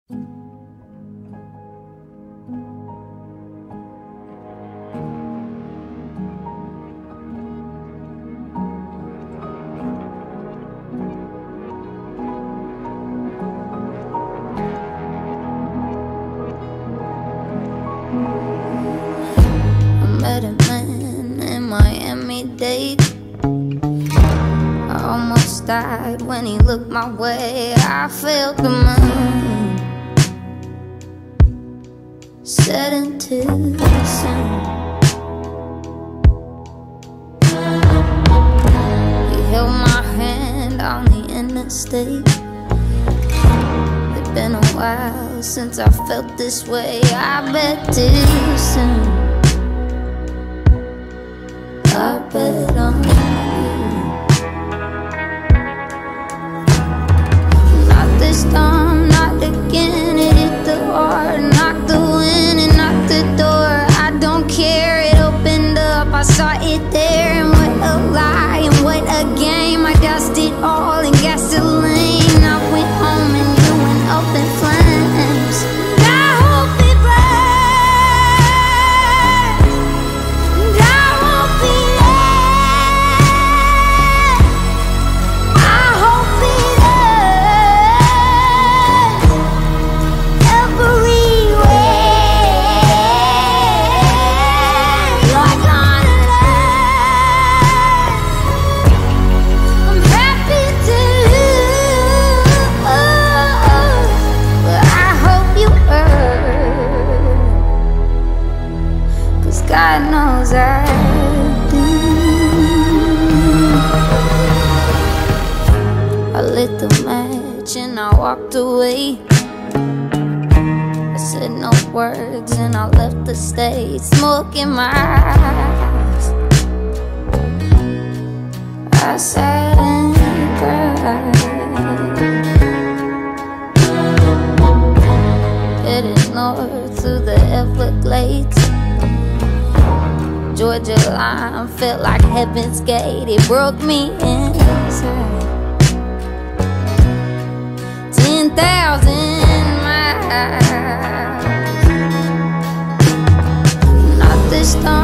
Met a man in Miami-Dade. I almost died when he looked my way. I felt the moon setting too soon. He held my hand on the interstate. It's been a while since I felt this way. I bet too soon. I bet on you. Not this time, not again. It hit the heart, knocked the wind and knocked the door. I don't care, it opened up, I saw it there. And what a lie and what a game. I doused it all in gasoline. I went home and you went up in flames. I hope it burns, and I won't be there. I hope it hurts everywhere. You're gonna learn. I'm happy to lose, but I hope you hurt, 'cause God knows I do. I lit the match and I walked away. I said no words and I left the stage, smoke in my eyes. I sat and cried. Headed north through the Everglades. Georgia line felt like heaven's gate. It broke me inside. 10,000 miles. Not this time.